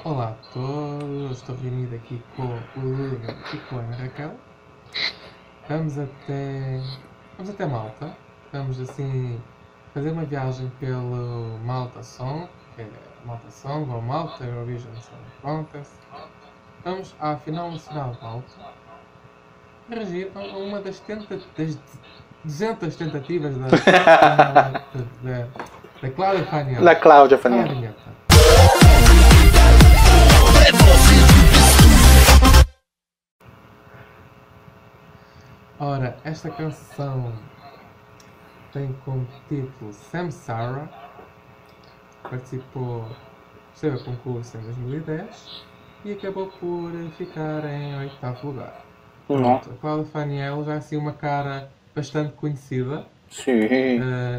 Olá a todos, estou reunido aqui com o Ludo e com a Ana Raquel. Vamos até Malta. Vamos assim fazer uma viagem pelo Malta Song, que é Malta Song ou Malta Eurovision Song Contest. Vamos à final nacional de Malta, reagir a uma das 200 tentativas da Cláudia Faniel. Da Cláudia Faniel. Ora, esta canção tem como título Samsara, esteve a concurso em 2010 e acabou por ficar em oitavo lugar. Pronto, a Cláudia Faniel já é assim uma cara bastante conhecida. Sim.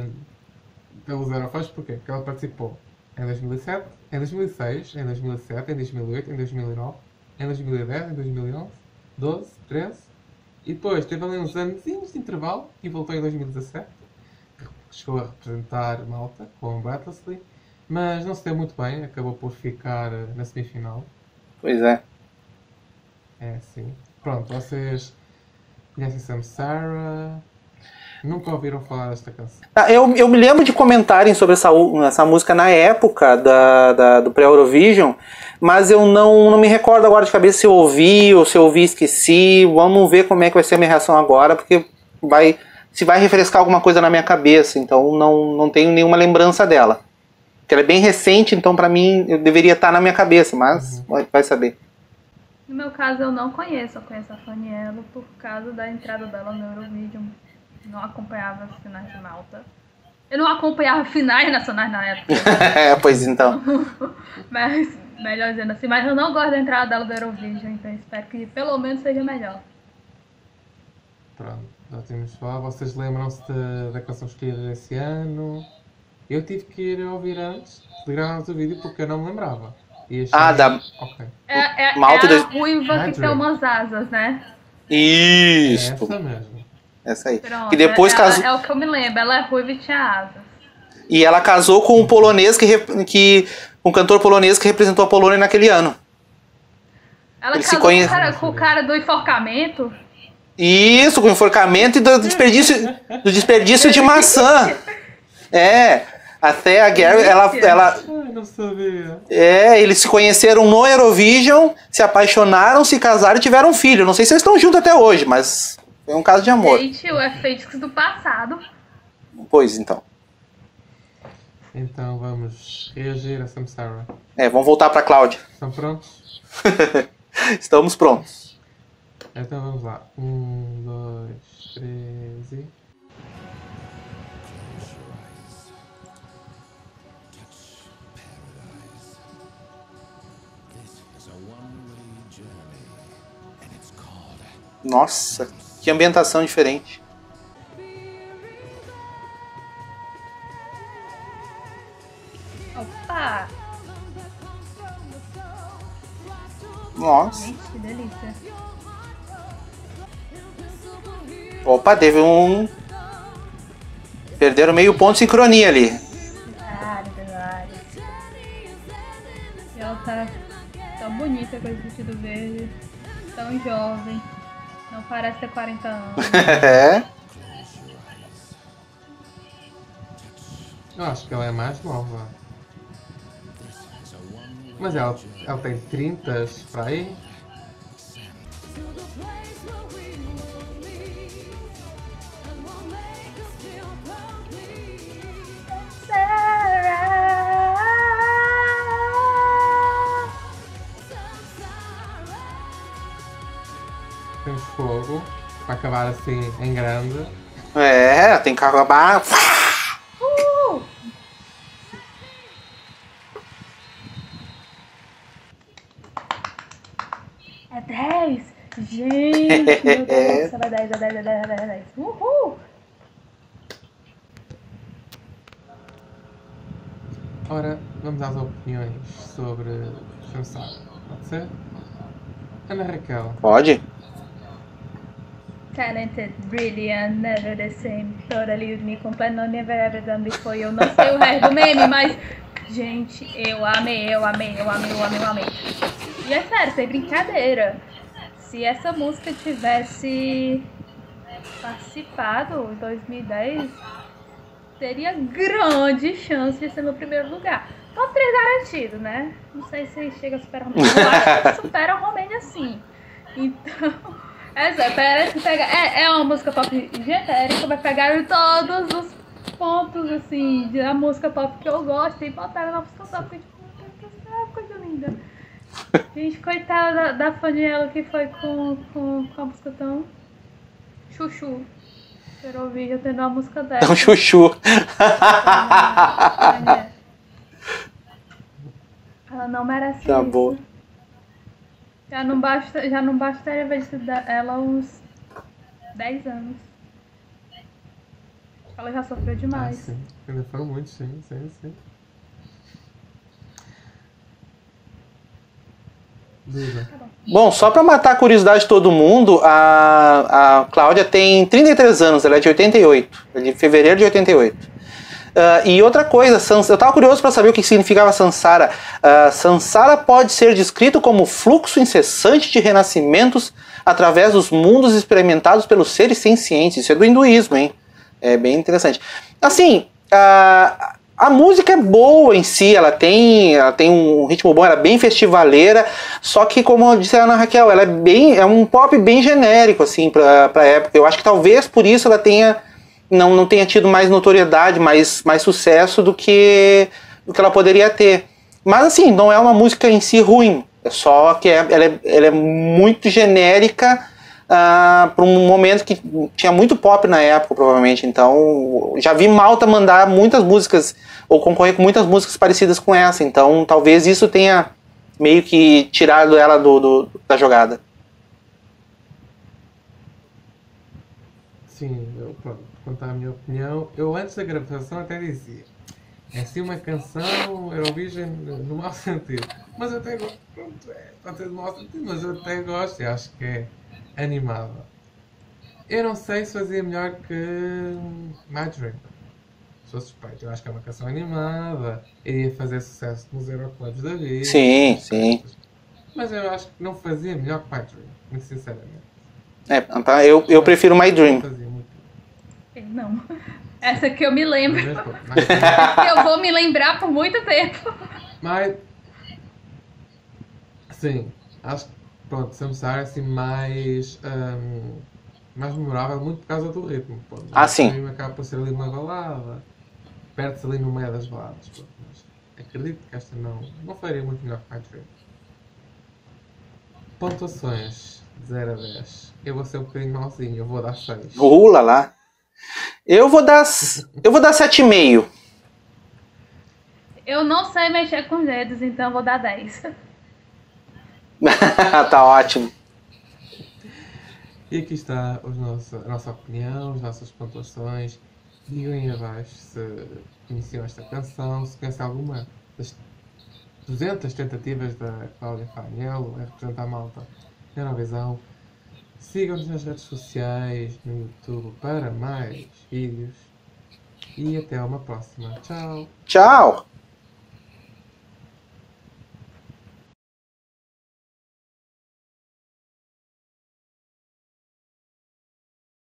Pelos Eurofãs, porquê? Porque ela participou em 2007, em 2006, em 2007, em 2008, em 2009, em 2010, em 2011, 12, 13 e depois teve ali uns anos de intervalo e voltou em 2017. Chegou a representar Malta com o Breathlessly, mas não se deu muito bem, acabou por ficar na semifinal. Pois é. É assim. Pronto, vocês conhecem Samsara? Nunca ouviram falar desta canção? Eu me lembro de comentarem sobre essa música na época do pré-Eurovision, mas eu não me recordo agora de cabeça se eu ouvi ou se eu ouvi e esqueci. Vamos ver como é que vai ser a minha reação agora, porque se vai refrescar alguma coisa na minha cabeça, então não tenho nenhuma lembrança dela. Porque ela é bem recente, então pra mim eu deveria estar na minha cabeça, mas vai saber. No meu caso eu não conheço, eu conheço a Faniello por causa da entrada dela no Eurovision. Não acompanhava as finais de Malta. Eu não acompanhava finais nacionais na época. Pois então. Mas, melhor dizendo assim, mas eu não gosto da entrada dela do Eurovision, então espero que pelo menos seja melhor. Pronto, já tínhamos falado. Vocês lembram-se da canção escolhida desse ano? Eu tive que ir ouvir antes de gravar o vídeo porque eu não me lembrava. Ok. Malta a ruiva que tem umas asas, né? Isso. Essa mesmo. Essa aí. Pronto, que depois casou. É o que eu me lembro, ela é ruiva e tinha asas. E ela casou com um polonês um cantor polonês que representou a Polônia naquele ano. Ela casou com o cara do enforcamento? Isso, com o enforcamento e do desperdício de maçã. Até a Gary, ela não sabia. Eles se conheceram no Eurovision, se apaixonaram, se casaram e tiveram um filho. Não sei se eles estão juntos até hoje, mas foi um caso de amor. Gente, o efeito do passado. Pois então. Então vamos reagir a Samsara. Vamos voltar para Cláudia. Estão prontos? Estamos prontos. Então vamos lá. 1, 2, 3 e... Nossa, que ambientação diferente. Opa! Nossa. Gente, que delícia. Opa, teve um... Perderam meio ponto de sincronia ali. Verdade. E ela tá tão bonita com esse vestido verde. Tão jovem. Não parece ter 40 anos. Eu acho que ela é mais nova. Mas ela tem 30 para aí? Temos fogo para acabar assim em grande. Tem que acabar. É 10! Gente, meu Deus, ela é 10. Uhul! Ora, vamos às opiniões sobre Samsara. Pode ser? Ana Raquel. Pode? Talented, brilliant, never the same, totally unique, complete, no never ever done before. Eu não sei o resto do meme, mas Gente, eu amei. E é sério, sem brincadeira. Se essa música tivesse participado em 2010, teria grande chance de ser meu primeiro lugar. Top 3 garantido, né? Não sei se chega a superar Romênia. Eu acho que supera a Romênia sim. Então, parece que é uma música pop genérica, vai pegar todos os pontos assim da música pop que eu gosto e botar na música pop. Que coisa linda. Gente, coitada da Faniela que foi com a música tão chuchu. Quero ouvir já tendo uma música dela. Tão chuchu. Ela não merece Tá isso. bom. Já não bastaria ver ela uns 10 anos. Ela já sofreu demais. Sim. Ainda foi muito, sim. Duda. Bom, só pra matar a curiosidade de todo mundo, a Cláudia tem 33 anos, ela é de 88, é de fevereiro de 88. E outra coisa, eu tava curioso para saber o que significava Sansara. Sansara pode ser descrito como fluxo incessante de renascimentos através dos mundos experimentados pelos seres sencientes. Isso é do hinduísmo, hein? É bem interessante. Assim, a música é boa em si, ela tem um ritmo bom, ela é bem festivaleira, só que, como disse a Ana Raquel, ela é um pop bem genérico, assim, pra época. Eu acho que talvez por isso ela não tenha tido mais notoriedade, mais sucesso do que ela poderia ter. Mas, assim, não é uma música em si ruim, é só que ela é muito genérica, para um momento que tinha muito pop na época, provavelmente. Então, já vi Malta mandar muitas músicas, ou concorrer com muitas músicas parecidas com essa. Então, talvez isso tenha meio que tirado ela da jogada. Sim, pronto, contar a minha opinião. Eu antes da gravação até dizia: é assim uma canção Eurovision no mau sentido. Mas eu até gosto, pronto, pode ser no mau sentido, mas eu até gosto e acho que é animada. Eu não sei se fazia melhor que My Dream. Sou suspeito, eu acho que é uma canção animada, iria fazer sucesso nos Euroclubs da vida. Sim. Mas eu acho que não fazia melhor que My Dream, muito sinceramente. Eu prefiro My Dream. Não. Essa que eu me lembro. Eu vou me lembrar por muito tempo. Mas sim, acho que pronto, Samsara é assim mais memorável, muito por causa do ritmo. Pronto. Sim. O ritmo acaba por ser ali uma balada, perde-se ali no meio das baladas. Pronto. Mas acredito que esta não faria muito melhor que My Dream. Pontuações de 0 a 10. Eu vou ser um bocadinho malzinho, eu vou dar 6. Lá. Eu vou dar 7,5. Eu não sei mexer com os dedos, então eu vou dar 10. Tá ótimo. E aqui está a nossa opinião, as nossas pontuações. Digam aí abaixo se conheciam esta canção, se conhecem alguma das 200 tentativas da Cláudia Faniel a representar a Malta na Eurovisão. Sigam-nos nas redes sociais, no YouTube, para mais vídeos. E até uma próxima. Tchau! Tchau!